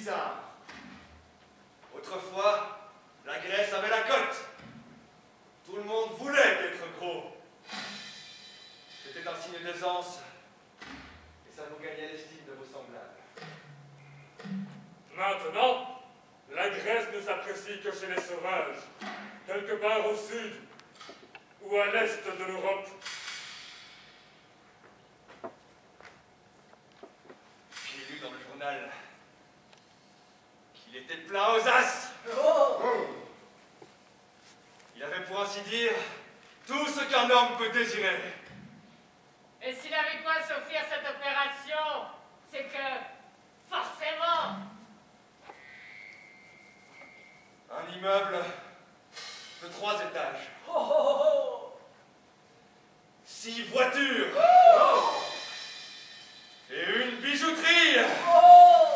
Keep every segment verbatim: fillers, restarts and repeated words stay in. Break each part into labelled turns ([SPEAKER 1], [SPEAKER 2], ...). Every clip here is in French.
[SPEAKER 1] bizarre.
[SPEAKER 2] Autrefois, la Grèce avait la cote. Tout le monde voulait être gros. C'était un signe d'aisance, et ça vous gagnait l'estime de vos semblables.
[SPEAKER 3] Maintenant, la Grèce ne s'apprécie que chez les sauvages, quelque part au sud ou à l'est de l'Europe.
[SPEAKER 2] J'ai lu dans le journal qu'il était plein aux as.
[SPEAKER 1] Oh.
[SPEAKER 2] Il avait pour ainsi dire tout ce qu'un homme peut désirer.
[SPEAKER 4] Et s'il avait quoi s'offrir cette opération, c'est que, forcément,
[SPEAKER 2] Un immeuble de trois étages.
[SPEAKER 1] Oh, oh, oh.
[SPEAKER 2] Six voitures.
[SPEAKER 1] Oh.
[SPEAKER 2] Et une bijouterie.
[SPEAKER 1] Oh.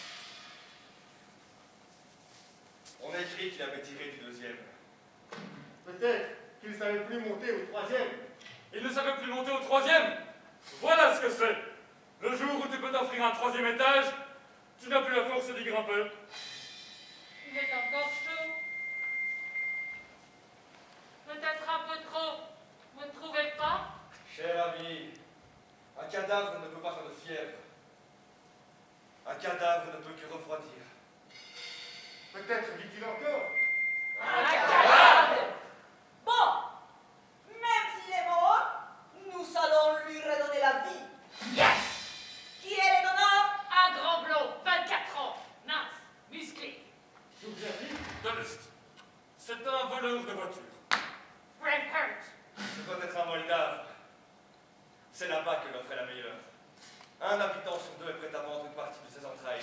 [SPEAKER 2] On a écrit qu'il avait tiré du deuxième.
[SPEAKER 1] Peut-être qu'il ne savait plus monter au troisième.
[SPEAKER 3] Il ne savait plus monter au troisième. Voilà ce que c'est. Le jour où tu peux t'offrir un troisième étage, tu n'as plus la force d'y grimper.
[SPEAKER 4] il est encore chaud. Peut-être un peu trop, vous ne trouvez pas?
[SPEAKER 2] Cher ami, un cadavre ne peut pas faire de fièvre. Un cadavre ne peut que refroidir.
[SPEAKER 1] Peut-être vit-il encore.
[SPEAKER 4] Un cadavre!
[SPEAKER 5] Bon, même s'il est mort, nous allons lui redonner la vie.
[SPEAKER 4] Yes!
[SPEAKER 5] Qui est le donneur?
[SPEAKER 4] Un grand blond, vingt-quatre ans, mince, musclé.
[SPEAKER 1] D'où vient-il?
[SPEAKER 3] De l'Est. C'est un voleur de voiture.
[SPEAKER 4] Braveheart.
[SPEAKER 2] Ce doit être un Moldave. C'est là-bas que l'offre est la meilleure. Un habitant sur deux est prêt à vendre une partie de ses entrailles.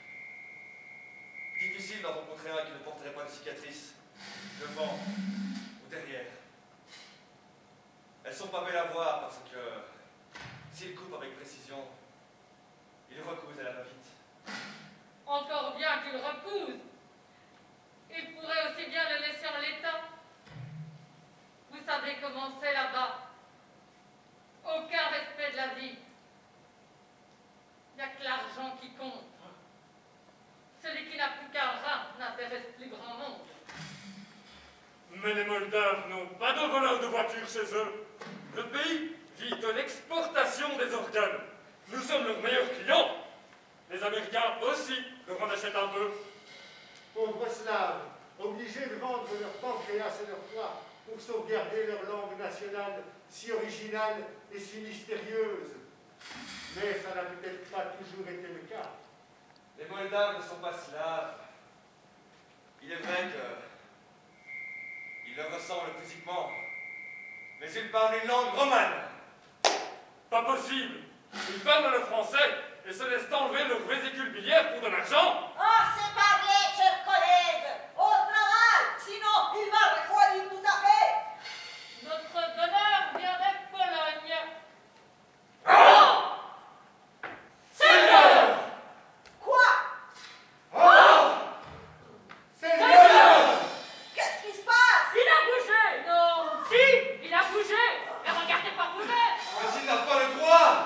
[SPEAKER 2] Difficile d'en rencontrer un qui ne porterait pas de cicatrices, devant ou derrière. Elles sont pas belles à voir parce que, s'il coupe avec précision, il recouse à la va-vite.
[SPEAKER 4] Encore bien qu'il repousse. Il pourrait aussi bien le laisser en l'état. Vous savez comment c'est là-bas. Aucun respect de la vie. Il n'y a que l'argent qui compte. Celui qui n'a plus qu'un rein n'intéresse plus grand monde.
[SPEAKER 3] Mais les Moldaves n'ont pas de voleurs de voitures chez eux. Le pays vit de l'exportation des organes. Nous sommes leurs meilleurs clients. Les Américains aussi leur en achètent un peu.
[SPEAKER 1] Pauvres Slaves, obligés de vendre leur pancréas et leur foie pour sauvegarder leur langue nationale si originale et si mystérieuse. Mais ça n'a peut-être pas toujours été le cas.
[SPEAKER 2] Les Moldaves ne sont pas slaves. Il est vrai que ils leur ressemblent physiquement, mais ils parlent une langue romane.
[SPEAKER 3] Pas possible. Ils parlent le français et se laissent enlever leur vésicule biliaire pour de l'argent.
[SPEAKER 5] Ah, c'est parlé, chers collègues. Au travail, sinon il va refroidir tout à fait.
[SPEAKER 4] Notre donneur vient de Pologne.
[SPEAKER 3] Ah!
[SPEAKER 4] Seigneur!
[SPEAKER 5] Quoi?
[SPEAKER 1] Oh! Seigneur!
[SPEAKER 5] Qu'est-ce qui se passe?
[SPEAKER 4] Il a bougé! Non! Si! Il a bougé! Mais regardez par vous-même!
[SPEAKER 2] Mais il n'a pas le droit!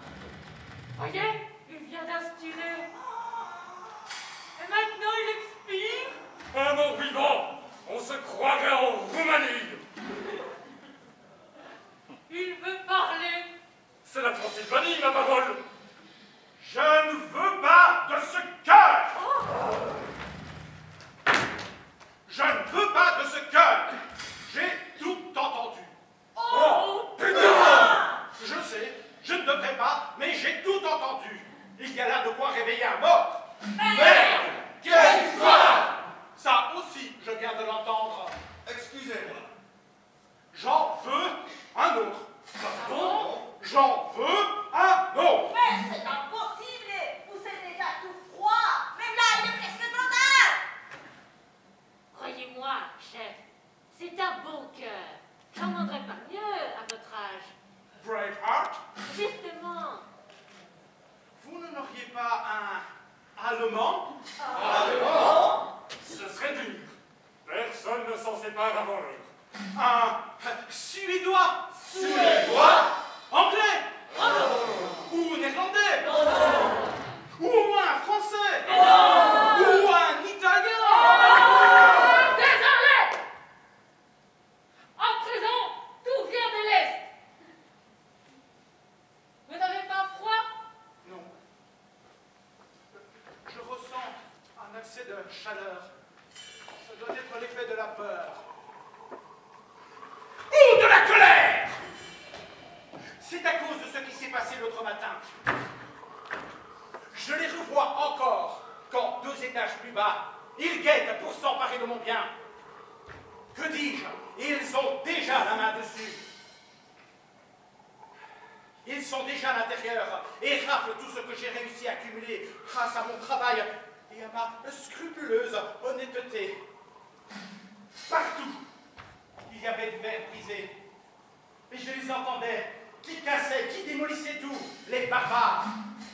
[SPEAKER 4] Voyez? Il vient d'inspirer. Et maintenant il expire.
[SPEAKER 3] Un mort vivant. On se croirait en Roumanie.
[SPEAKER 4] Il veut parler.
[SPEAKER 3] C'est la Transylvanie, ma parole.
[SPEAKER 6] Je ne veux pas de ce cœur. Je ne veux pas de ce cœur. J'ai tout entendu.
[SPEAKER 4] Oh!
[SPEAKER 6] Putain! Je sais, je ne devrais pas, mais j'ai tout entendu. Il y a là de quoi réveiller un mort.
[SPEAKER 4] Merde!
[SPEAKER 6] Quelle histoire! Ça aussi, je viens de l'entendre.
[SPEAKER 2] Excusez-moi.
[SPEAKER 6] J'en veux un autre.
[SPEAKER 4] Pardon?
[SPEAKER 6] J'en veux un autre.
[SPEAKER 5] Mais c'est impossible. Vous êtes déjà tout froid. Même là, il est presque trop tard.
[SPEAKER 4] Croyez-moi, chef, c'est un bon cœur. J'en vendrai pas mieux à votre âge.
[SPEAKER 6] Braveheart,
[SPEAKER 4] Justement.
[SPEAKER 6] vous ne n'auriez pas un allemand?
[SPEAKER 3] Ce serait dur. Personne ne s'en sépare avant l'heure.
[SPEAKER 6] Un suédois?
[SPEAKER 2] Suédois?
[SPEAKER 6] Anglais? Ou néerlandais? Ou au moins un français?
[SPEAKER 4] Non!
[SPEAKER 6] accès de chaleur. Ça doit être l'effet de la peur. Ou de la colère! C'est à cause de ce qui s'est passé l'autre matin. Je les revois encore quand, deux étages plus bas, ils guettent pour s'emparer de mon bien. Que dis-je? Ils ont déjà la main dessus. Ils sont déjà à l'intérieur et raflent tout ce que j'ai réussi à accumuler grâce à mon travail et à ma scrupuleuse honnêteté. Partout, il y avait du verre brisé. Et je les entendais, qui cassaient, qui démolissaient tout, les barbares.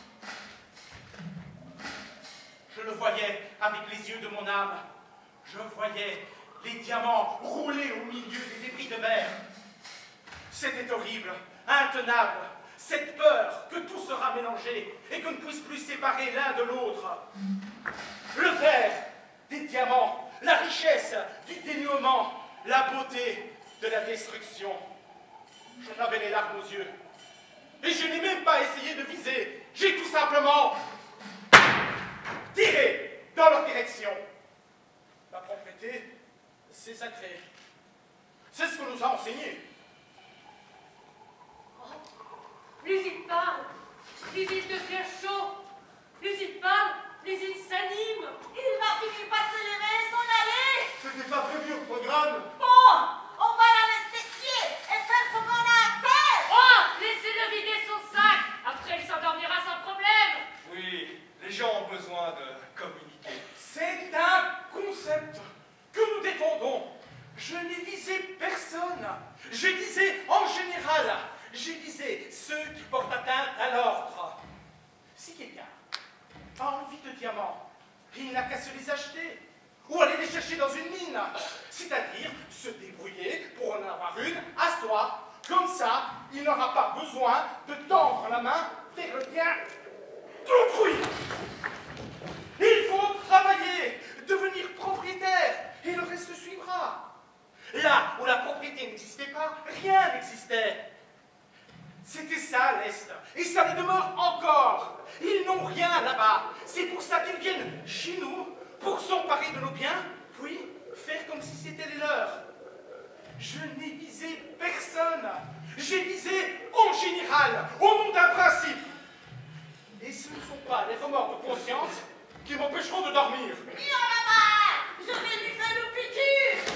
[SPEAKER 6] Je le voyais avec les yeux de mon âme. Je voyais les diamants rouler au milieu des débris de verre. C'était horrible, intenable, cette peur que tout sera mélangé et qu'on ne puisse plus séparer l'un de l'autre. Le verre des diamants, la richesse du dénuement, la beauté de la destruction. J'en avais les larmes aux yeux. Et je n'ai même pas essayé de viser. J'ai tout simplement tiré dans leur direction. La propriété, c'est sacré. C'est ce qu'on nous a enseigné.
[SPEAKER 4] Oh, plus il parle, plus il devient chaud. Plus il parle, plus il s'anime.
[SPEAKER 5] Il va finir par se lever et s'en aller.
[SPEAKER 1] Ce n'était pas prévu au programme.
[SPEAKER 5] Bon, on va l'anesthésier et faire ce qu'on a à faire.
[SPEAKER 4] Oh, laissez-le vider son sac. Après, il s'endormira sans problème.
[SPEAKER 2] Oui, les gens ont besoin de communiquer.
[SPEAKER 6] C'est un concept que nous défendons. Je n'ai visé personne. J'ai visé en général. J'ai visé ceux qui portent atteinte à l'ordre. Si quelqu'un a envie de diamants, il n'a qu'à se les acheter ou aller les chercher dans une mine. C'est-à-dire se débrouiller pour en avoir une à soi. Comme ça, il n'aura pas besoin de tendre la main vers le bien d'autrui. Il faut travailler, devenir propriétaire, et le reste suivra. Là où la propriété n'existait pas, rien n'existait. C'était ça, l'Est, et ça le demeure encore. Ils n'ont rien là-bas. C'est pour ça qu'ils viennent chez nous, pour s'emparer de nos biens, puis faire comme si c'était les leurs. Je n'ai visé personne. J'ai visé en général, au nom d'un principe. Et ce ne sont pas les remords de conscience qui m'empêcheront de dormir.
[SPEAKER 5] Viens là-bas. Je vais lui faire le piqûre.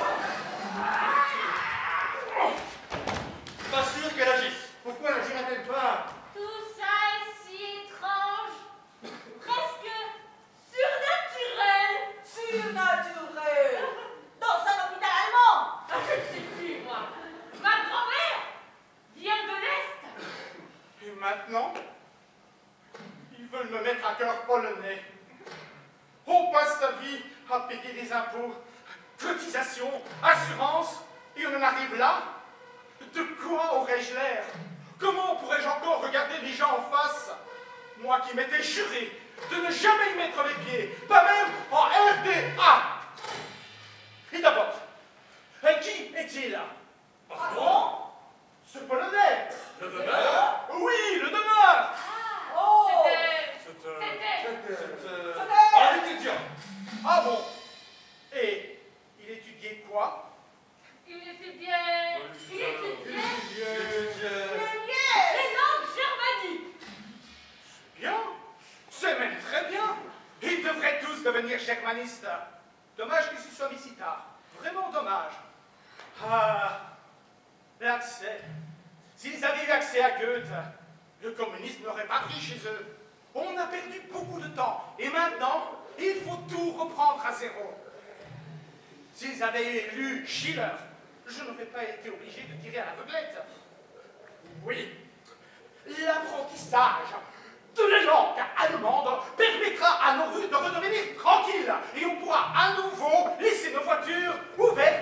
[SPEAKER 2] Pas sûr qu'elle agisse.
[SPEAKER 1] Pourquoi n'agira-t-elle pas?
[SPEAKER 4] Tout ça est si étrange, presque surnaturel.
[SPEAKER 5] Surnaturel. Dans un hôpital allemand.
[SPEAKER 4] Ah, je ne sais plus, moi. Ma grand-mère vient de l'Est.
[SPEAKER 6] Et maintenant, ils veulent me mettre à cœur polonais. On passe sa vie à payer des impôts, cotisations, assurances, et on en arrive là. De quoi aurais-je l'air? Comment pourrais-je encore regarder les gens en face? Moi qui m'étais juré de ne jamais y mettre les pieds, pas même en R D A. Et d'abord, qui est-il?
[SPEAKER 5] Pardon?
[SPEAKER 6] Ce polonais.
[SPEAKER 3] Le donneur?
[SPEAKER 6] Oui, le donneur.
[SPEAKER 5] Oh.
[SPEAKER 4] C'était...
[SPEAKER 3] C'était...
[SPEAKER 4] C'était...
[SPEAKER 2] C'est euh,
[SPEAKER 5] C'était-
[SPEAKER 2] un étudiant.
[SPEAKER 6] Ah bon? Et il étudiait quoi?
[SPEAKER 4] Il étudiait... Il étudiait...
[SPEAKER 2] Étudiant.
[SPEAKER 4] Les langues germaniques.
[SPEAKER 6] Bien, c'est même très bien. Ils devraient tous devenir germanistes. Dommage qu'ils y soient mis si tard. Vraiment dommage. Ah, l'accès. S'ils avaient eu accès à Goethe, le communisme n'aurait pas pris chez eux. On a perdu beaucoup de temps. Et maintenant, il faut tout reprendre à zéro. S'ils avaient lu Schiller, je n'aurais pas été obligé de tirer à l'aveuglette. Oui, l'apprentissage de la langue allemande permettra à nos rues de redevenir tranquilles et on pourra à nouveau laisser nos voitures ouvertes